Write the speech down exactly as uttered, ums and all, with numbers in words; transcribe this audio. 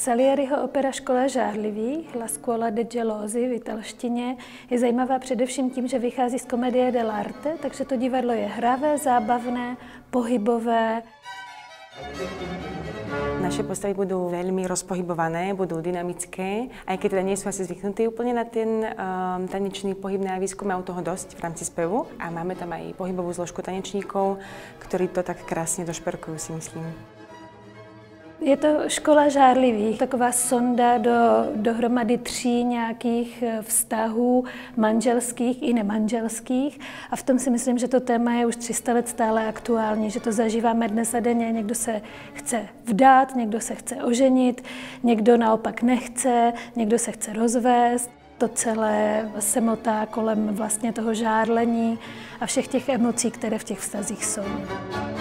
Salieriho opera Škola žárlivých, La Scuola de Gelosi v italštině, je zajímavá především tím, že vychází z Commedia dell'arte, takže to divadlo je hravé, zábavné, pohybové. Naše postavy budú veľmi rozpohybované, budú dynamické, aj keď teda nie sú asi zvyknutí úplne na ten um, tanečný pohyb na javisku, majú toho dosť v rámci spevu. A máme tam aj pohybovú zložku tanečníkov, ktorí to tak krásne došperkujú, si myslím. Je to škola žárlivých, taková sonda do dohromady tří nějakých vztahů, manželských i nemanželských. A v tom si myslím, že to téma je už tři sta let stále aktuální, že to zažíváme dnes a denně. Někdo se chce vdát, někdo se chce oženit, někdo naopak nechce, někdo se chce rozvést. To celé se motá kolem vlastně toho žárlení a všech těch emocí, které v těch vztazích jsou.